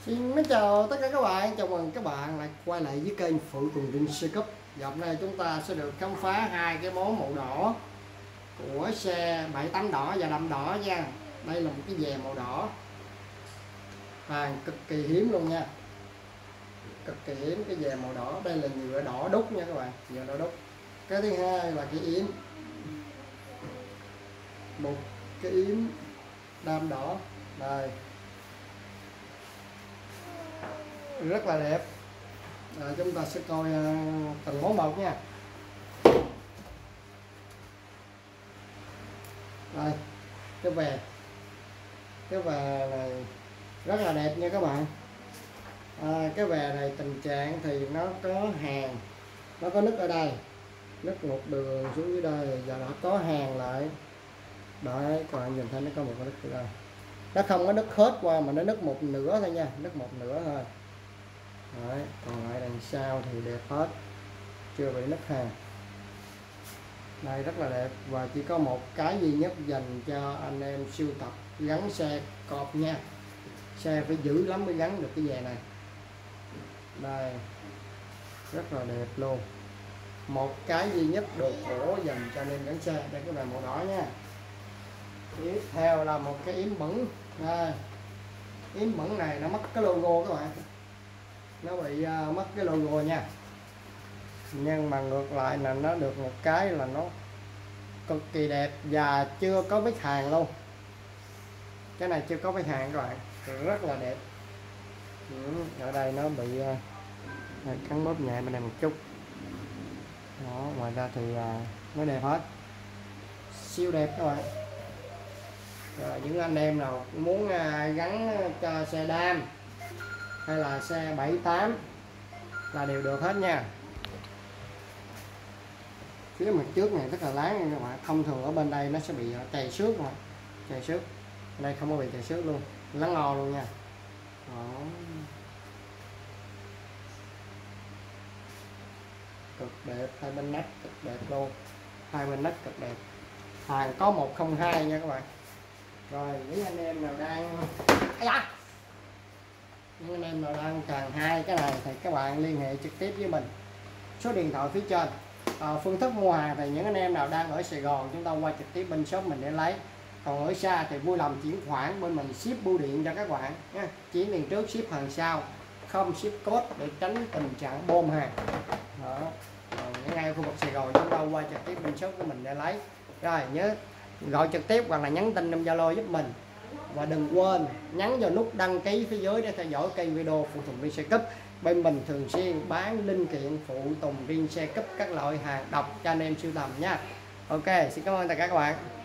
Xin chào tất cả các bạn, chào mừng các bạn lại quay lại với kênh Phụ Tùng Vinh xe cúp. Dọc này chúng ta sẽ được khám phá hai cái món màu đỏ của xe 78 đỏ và đậm đỏ nha. Đây là một cái dè màu đỏ, hàng cực kỳ hiếm luôn nha, cực kỳ hiếm cái dè màu đỏ. Đây là nhựa đỏ đúc nha các bạn, nhựa đỏ đúc. Cái thứ hai là cái yếm, một cái yếm đam đỏ đây, rất là đẹp. Chúng ta sẽ coi từng món một nha. Đây, cái về này rất là đẹp nha các bạn. Cái về này tình trạng thì nó có hàng, nó có nứt ở đây, nứt một đường xuống dưới đây, và nó có hàng lại đấy, các bạn nhìn thấy nó có một cái nứt ở đây. Nó không có nứt hết qua mà nó nứt một nửa thôi nha, nứt một nửa thôi. Đấy, còn lại đằng sau thì đẹp hết, chưa bị nứt hàng. Đây rất là đẹp, và chỉ có một cái duy nhất dành cho anh em sưu tập gắn xe cọp nha. Xe phải giữ lắm mới gắn được cái dè này. Đây, rất là đẹp luôn. Một cái duy nhất đồ cổ dành cho anh em gắn xe. Đây cái này màu đỏ nha. Tiếp theo là một cái yếm bẩn. Đây, yếm bẩn này nó mất cái logo các bạn, nó bị mất cái logo nha. Nhưng mà ngược lại là nó được một cái là nó cực kỳ đẹp và chưa có vết hàn luôn. Cái này chưa có vết hàn các bạn, rất là đẹp. Ở đây nó bị cắn bóp nhẹ bên này một chút đó, ngoài ra thì nó đẹp hết, siêu đẹp các bạn. Rồi, những anh em nào muốn gắn cho xe đam hay là xe 78 là đều được hết nha. Phía mặt trước này rất là láng nha các bạn. Thông thường ở bên đây nó sẽ bị chày xước mà, chày xước. Đây không có bị chày xước luôn, láng ngò luôn nha. Đó, cực đẹp, hai bên nách cực đẹp luôn, hai bên nách cực đẹp. Hàng có 102 nha các bạn. Rồi những anh em nào đang cần hai cái này thì các bạn liên hệ trực tiếp với mình, số điện thoại phía trên. Phương thức mua hàng thì những anh em nào đang ở Sài Gòn chúng ta qua trực tiếp bên shop mình để lấy, còn ở xa thì vui lòng chuyển khoản bên mình ship bưu điện cho các bạn nha. Chuyển tiền trước ship hàng sau, không ship code để tránh tình trạng bom hàng đó. Rồi, ngay khu vực Sài Gòn chúng ta qua trực tiếp bên shop của mình để lấy. Rồi nhớ gọi trực tiếp hoặc là nhắn tin trong Zalo giúp mình, và đừng quên nhấn vào nút đăng ký phía dưới để theo dõi kênh video Phụ Tùng Vinh xe cúp. Bên mình thường xuyên bán linh kiện phụ tùng riêng xe cúp các loại hàng độc cho anh em sưu tầm nha. Ok, xin cảm ơn tất cả các bạn.